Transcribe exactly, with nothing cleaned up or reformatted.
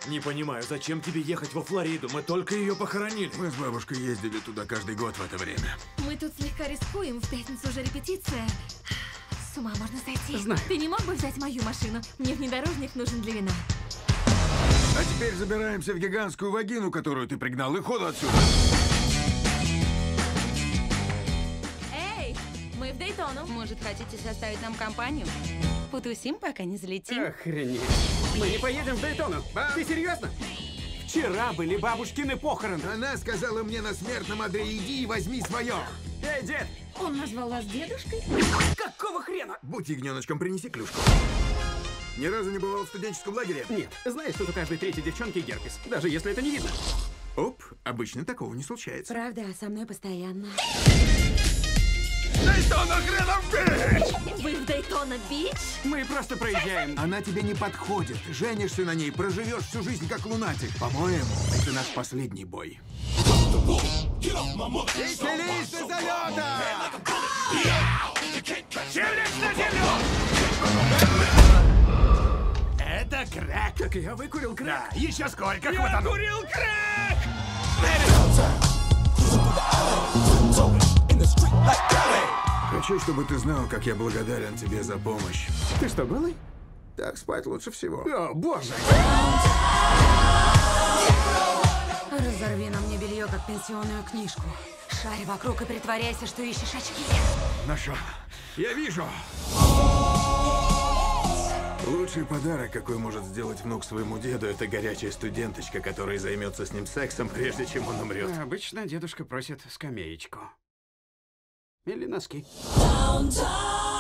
Не понимаю, зачем тебе ехать во Флориду? Мы только ее похоронили. Мы с бабушкой ездили туда каждый год в это время. Мы тут слегка рискуем, в пятницу уже репетиция. С ума можно сойти. Знаю. Ты не мог бы взять мою машину? Мне внедорожник нужен для вина. А теперь забираемся в гигантскую вагину, которую ты пригнал, и ходу отсюда. Эй, мы в Дейтону. Может, хотите составить нам компанию? Потусим, пока не залетим? Охренеть. Мы не поедем в Дейтону. Баб- Ты серьезно? Вчера были бабушкины похороны. Она сказала мне на смертном одре: иди и возьми свое. Эй, дед! Он назвал вас дедушкой? Какого хрена? Будь ягненочком, принеси клюшку. Ни разу не бывал в студенческом лагере? Нет, знаешь, тут у каждой третьей девчонки герпес. Даже если это не видно. Оп, обычно такого не случается. Правда, со мной постоянно. Дейтона хренов бич! Вы в Дейтона-Бич? Мы просто проезжаем. Она тебе не подходит. Женишься на ней, проживешь всю жизнь как лунатик. По-моему, это наш последний бой. Веселись до залета! Челюсть на землю! Это крэк. Так я выкурил крэк. Да, еще сколько Я хватану. курил крэк! Хочу, чтобы ты знал, как я благодарен тебе за помощь. Ты что, голый? Так спать лучше всего. О, боже! Разорви на мне белье, как пенсионную книжку. Шарь вокруг и притворяйся, что ищешь очки. Нашел. Я вижу. Лучший подарок, какой может сделать внук своему деду, это горячая студенточка, которая займется с ним сексом, прежде чем он умрет. Обычно дедушка просит скамеечку. Или носки. Downtown.